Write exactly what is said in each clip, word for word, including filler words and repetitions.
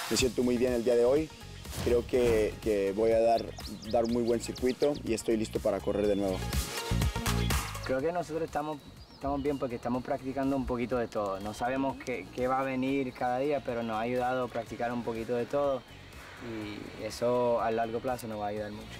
me siento muy bien el día de hoy. Creo que, que voy a dar, dar un muy buen circuito y estoy listo para correr de nuevo. Creo que nosotros estamos, estamos bien porque estamos practicando un poquito de todo. No sabemos qué, qué va a venir cada día, pero nos ha ayudado a practicar un poquito de todo y eso a largo plazo nos va a ayudar mucho.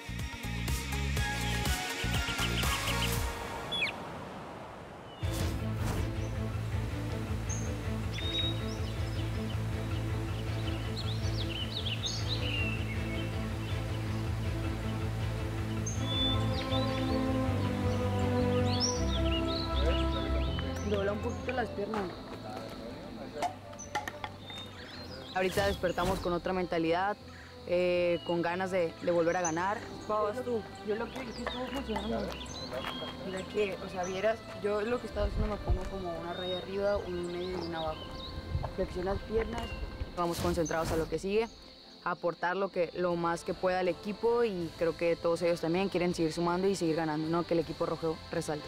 Dobla un poquito las piernas. Ahorita despertamos con otra mentalidad, eh, con ganas de, de volver a ganar. Vas tú. Yo lo que vi que estuvo funcionando. Mira que, o sea, vieras, yo lo que estaba haciendo me pongo como una raya arriba, un medio y una abajo. Flexionas piernas, vamos concentrados a lo que sigue, a aportar lo, que, lo más que pueda al equipo y creo que todos ellos también quieren seguir sumando y seguir ganando, no que el equipo rojo resalte.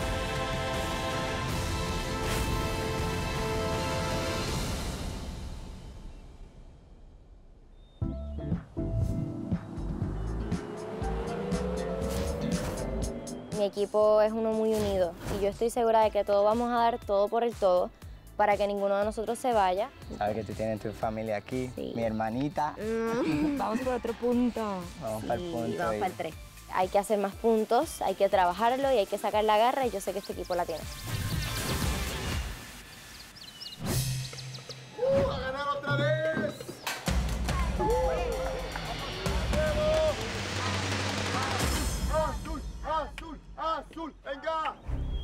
Mi equipo es uno muy unido y yo estoy segura de que todos vamos a dar todo por el todo para que ninguno de nosotros se vaya. Sabes que tú tienes tu familia aquí, Sí. mi hermanita. Mm. Vamos por otro punto. Vamos Sí, para el punto. vamos y- para el tres. Hay que hacer más puntos, hay que trabajarlo y hay que sacar la garra y yo sé que este equipo la tiene. ¡Uh, a ganar otra vez! ¡Azul, azul, azul! ¡Venga!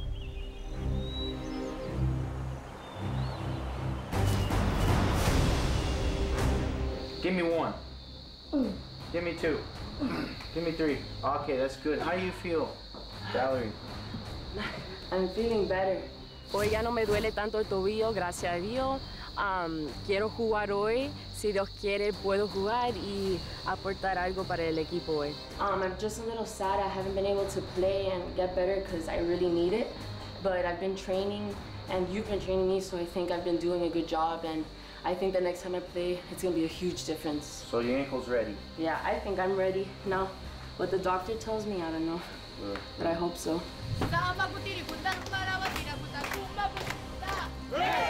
Give me one. Give me two. Give me three. Okay, that's good. How do you feel, Valerie? I'm feeling better. Hoy ya no me duele tanto el tobillo, gracias a Dios. Um, quiero jugar hoy. Si Dios quiere, puedo jugar y aportar algo para el equipo hoy. Um, I'm just a little sad I haven't been able to play and get better because I really need it. But I've been training and you've been training me, so I think I've been doing a good job. And I think the next time I play, it's going to be a huge difference. So your ankle's ready. Yeah, I think I'm ready. Now, what the doctor tells me, I don't know. Good. But I hope so. ¡Hey!